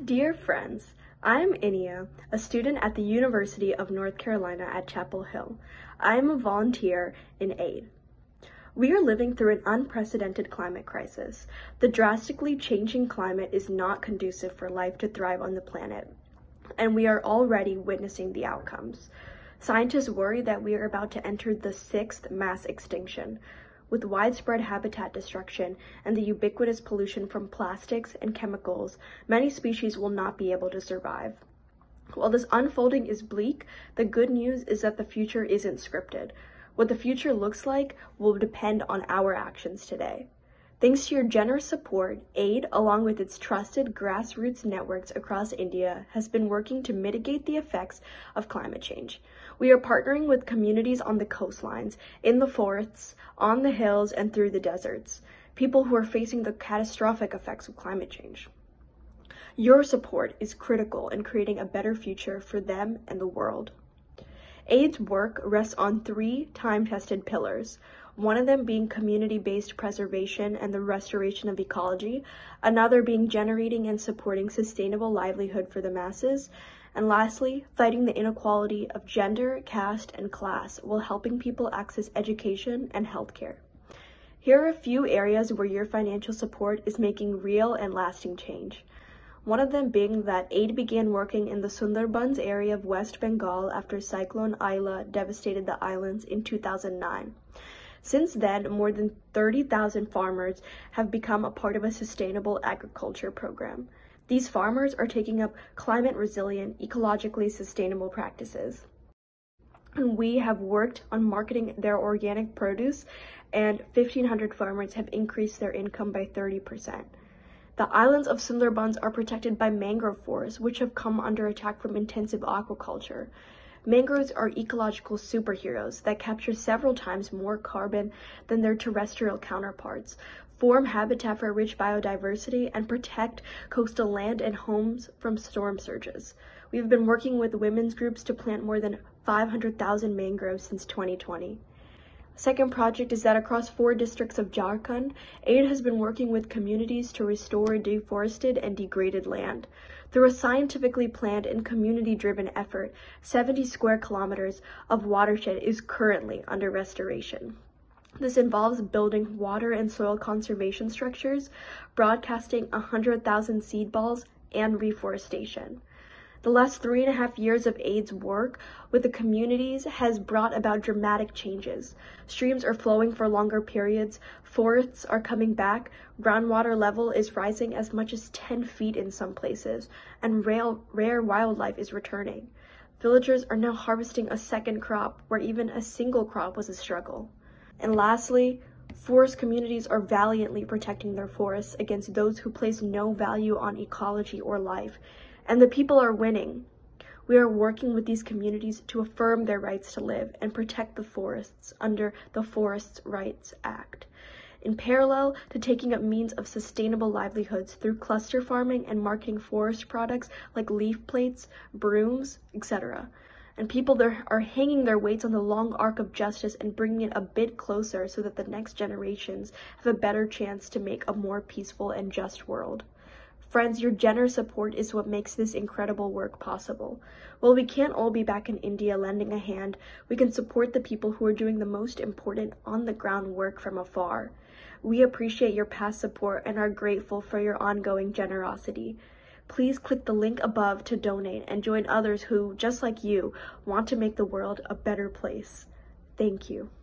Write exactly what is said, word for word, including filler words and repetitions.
Dear friends, I'm Inia, a student at the University of North Carolina at Chapel Hill. I am a volunteer in aid. We are living through an unprecedented climate crisis. The drastically changing climate is not conducive for life to thrive on the planet, and we are already witnessing the outcomes. Scientists worry that we are about to enter the sixth mass extinction. With widespread habitat destruction and the ubiquitous pollution from plastics and chemicals, many species will not be able to survive. While this unfolding is bleak, the good news is that the future isn't scripted. What the future looks like will depend on our actions today. Thanks to your generous support, aid, along with its trusted grassroots networks across India, has been working to mitigate the effects of climate change. We are partnering with communities on the coastlines, in the forests, on the hills, and through the deserts, people who are facing the catastrophic effects of climate change. Your support is critical in creating a better future for them and the world. aid's work rests on three time-tested pillars, one of them being community-based preservation and the restoration of ecology, another being generating and supporting sustainable livelihood for the masses, and lastly, fighting the inequality of gender, caste, and class while helping people access education and healthcare. Here are a few areas where your financial support is making real and lasting change. One of them being that aid began working in the Sundarbans area of West Bengal after Cyclone Aila devastated the islands in two thousand nine. Since then, more than thirty thousand farmers have become a part of a sustainable agriculture program. These farmers are taking up climate-resilient, ecologically sustainable practices. And we have worked on marketing their organic produce, and fifteen hundred farmers have increased their income by thirty percent. The islands of Sundarbans are protected by mangrove forests, which have come under attack from intensive aquaculture. Mangroves are ecological superheroes that capture several times more carbon than their terrestrial counterparts, form habitat for rich biodiversity, and protect coastal land and homes from storm surges. We've been working with women's groups to plant more than five hundred thousand mangroves since twenty twenty. Second project is that across four districts of Jharkhand, aid has been working with communities to restore deforested and degraded land. Through a scientifically planned and community-driven effort, seventy square kilometers of watershed is currently under restoration. This involves building water and soil conservation structures, broadcasting one hundred thousand seed balls, and reforestation. The last three and a half years of aid's work with the communities has brought about dramatic changes. Streams are flowing for longer periods, forests are coming back, groundwater level is rising as much as ten feet in some places, and rare, rare wildlife is returning. Villagers are now harvesting a second crop where even a single crop was a struggle. And lastly, forest communities are valiantly protecting their forests against those who place no value on ecology or life. And the people are winning. We are working with these communities to affirm their rights to live and protect the forests under the Forest Rights Act, in parallel to taking up means of sustainable livelihoods through cluster farming and marketing forest products like leaf plates, brooms, et cetera. And people there are hanging their weights on the long arc of justice and bringing it a bit closer so that the next generations have a better chance to make a more peaceful and just world. Friends, your generous support is what makes this incredible work possible. While we can't all be back in India lending a hand, we can support the people who are doing the most important on-the-ground work from afar. We appreciate your past support and are grateful for your ongoing generosity. Please click the link above to donate and join others who, just like you, want to make the world a better place. Thank you.